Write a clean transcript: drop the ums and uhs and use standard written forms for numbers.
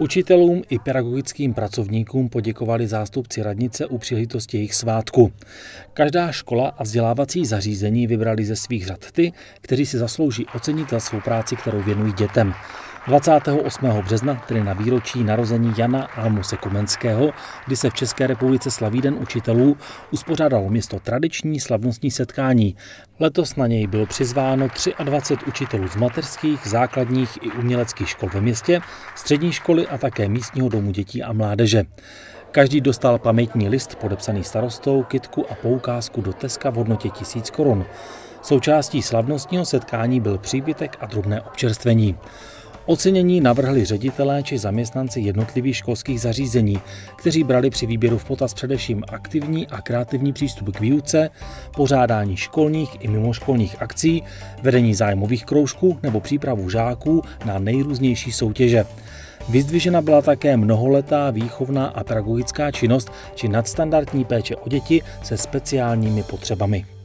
Učitelům i pedagogickým pracovníkům poděkovali zástupci radnice u příležitosti jejich svátku. Každá škola a vzdělávací zařízení vybrali ze svých řad ty, kteří si zaslouží ocenit za svou práci, kterou věnují dětem. 28. března, tedy na výročí narození Jana Almose Komenského, kdy se v České republice slaví Den učitelů, uspořádalo město tradiční slavnostní setkání. Letos na něj bylo přizváno 23 učitelů z mateřských, základních i uměleckých škol ve městě, střední školy a také místního domu dětí a mládeže. Každý dostal pamětní list podepsaný starostou, kytku a poukázku do Teska v hodnotě 1000 korun. Součástí slavnostního setkání byl příbytek a drobné občerstvení. Ocenění navrhli ředitelé či zaměstnanci jednotlivých školských zařízení, kteří brali při výběru v potaz především aktivní a kreativní přístup k výuce, pořádání školních i mimoškolních akcí, vedení zájmových kroužků nebo přípravu žáků na nejrůznější soutěže. Vyzdvižena byla také mnoholetá výchovná a pedagogická činnost či nadstandardní péče o děti se speciálními potřebami.